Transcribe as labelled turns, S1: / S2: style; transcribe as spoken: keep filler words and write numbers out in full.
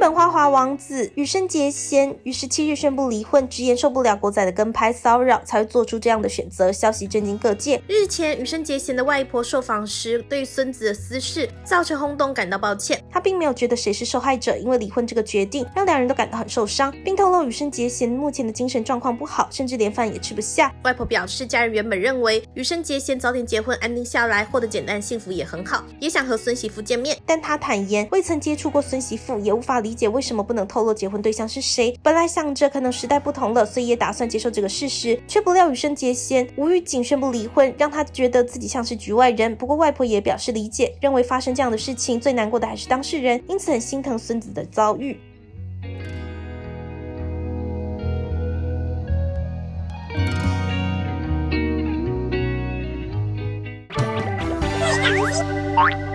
S1: 本花滑王子羽生结弦于十七日宣布离婚，直言受不了国仔的跟拍骚扰，才会做出这样的选择。消息震惊各界。日前，羽生结弦的外婆受访时，对于孙子的私事造成轰动感到抱歉。她并没有觉得谁是受害者，因为离婚这个决定让两人都感到很受伤，并透露羽生结弦目前的精神状况不好，甚至连饭也吃不下。外婆表示，家人原本认为羽生结弦早点结婚，安定下来，获得简单幸福也很好，也想和孙媳妇见面。但她坦言未曾接触过孙媳妇，也无法理解为什么不能透露结婚对象是谁。本来想着可能时代不同了，所以也打算接受这个事实，却不料羽生结弦无预警宣布离婚，让她觉得自己像是局外人。不过外婆也表示理解，认为发生这样的事情最难过的还是当事人，因此很心疼孙子的遭遇。
S2: Bye.